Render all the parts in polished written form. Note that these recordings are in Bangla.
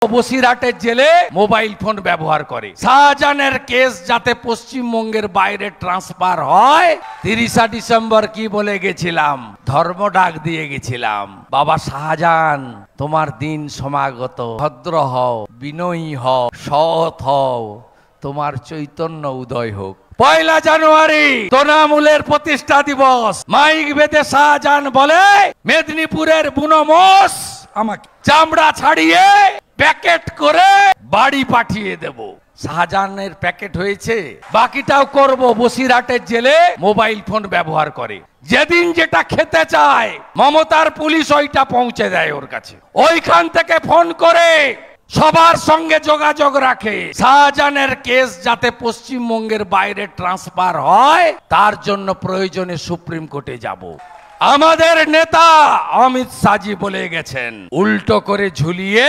বসিরহাটের জেলে মোবাইল ফোন ব্যবহার করে। শাহজাহানের কেস যাতে পশ্চিমবঙ্গের বাইরে ট্রান্সফার হয়, 30 ডিসেম্বর কি বলে গেছিলাম, ধর্ম ডাক দিয়ে গেছিলাম, বাবা শাহজাহান তোমার দিন সমাগত, ভদ্র হও, বিনয়ী হও, সৎ হও, তোমার চৈতন্য উদয় হোক। 1 জানুয়ারি তৃণমূলের প্রতিষ্ঠা দিবস। মাইক বেঁধে শাহজাহান বলে, মেদিনীপুরের বুনো মোষ আমাকে চামড়া ছাড়িয়ে প্যাকেট করে বাড়ি পাঠিয়ে দেব। শাহজাহানের প্যাকেট হয়েছে, বাকিটাও করব। বসিরহাটের জেলে মোবাইল ফোন ব্যবহার করে, যেদিন যেটা খেতে চায় মমতার পুলিশ ওইটা পৌঁছে দেয় ওর কাছে। ওইখান থেকে ফোন করে সবার সঙ্গে যোগাযোগ রাখে। শাহজাহানের কেস যাতে পশ্চিমবঙ্গের বাইরে ট্রান্সফার হয়, তার জন্য প্রয়োজনে সুপ্রিম কোর্টে যাব। আমাদের নেতা অমিত শাহজি বলে গেছেন, উল্টো করে ঝুলিয়ে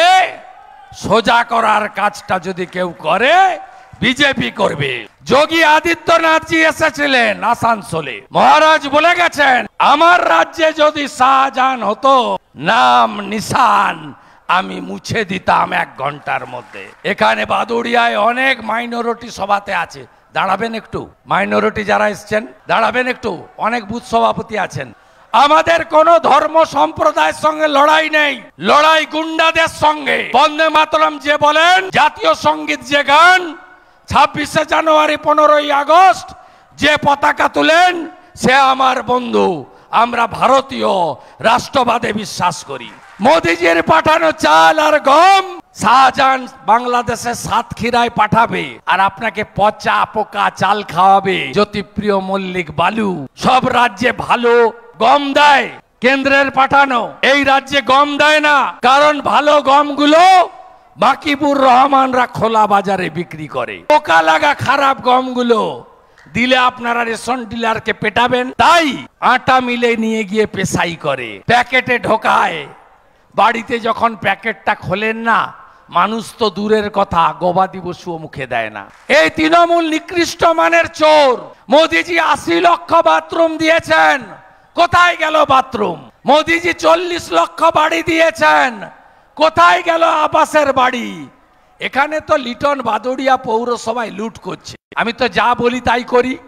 সোজা করার কাজটা যদি কেউ করে, বিজেপি করবে। যোগী আদিত্যনাথজি এসেছিলেন আসানসোলে, মহারাজ বলে গেছেন, আমার রাজ্যে যদি শাহজাহান হতো, নাম নিশান আমি মুছে দিতাম 1 ঘন্টার মধ্যে। এখানে বাদুড়িয়ায় অনেক মাইনরিটি সভাতে আছে, দাঁড়াবেন একটু। মাইনরিটি যারা এসছেন দাঁড়াবেন একটু। অনেক বুথ সভাপতি আছেন। আমাদের কোন ধর্ম সম্প্রদায়ের সঙ্গে লড়াই নেই, লড়াই গুন্ডাদের সঙ্গে। বন্দে মাতরম যে বলেন, জাতীয় সঙ্গীত যে গান, 26শে জানুয়ারি 15ই আগস্ট যে পতাকা তুলেন, সে আমার বন্ধু। আমরা ভারতীয় রাষ্ট্রবাদে বিশ্বাস করি। মোদিজির পাঠানো চাল আর গম শাহজাহান বাংলাদেশে সাতক্ষীরায় পাঠাবে, আর আপনাকে পচা পোকা চাল খাওয়াবে। জ্যোতিপ্রিয় মল্লিক বালু সব রাজ্যে ভালো গম দেয়, কেন্দ্রের পাঠানো। এই রাজ্যে গম দেয় না, কারণ ভালো গমগুলো বাকিবুর রহমানরা খোলা বাজারে বিক্রি করে। পোকা লাগা খারাপ গমগুলো দিলে আপনারা রেশন ডিলারকে পেটাবেন, তাই আটা মিলে নিয়ে গিয়ে পেশাই করে, প্যাকেটে ঢোকায়। বাড়িতে যখন প্যাকেটটা খোলেন না, মানুষ তো দূরের কথা, গবাদি পশুও মুখে দেয় না। এই তৃণমূল নিকৃষ্ট মানের চোর। মোদিজি 80 লক্ষ বাথরুম দিয়েছেন, কোথায় গেল বাথরুম? মোদিজি 40 লক্ষ বাড়ি দিয়েছেন, কোথায় গেল আবাসের বাড়ি? এখানে তো লিটন বাদুড়িয়া পৌরসভায় লুট করছে। আমি তো যা বলি তাই করি।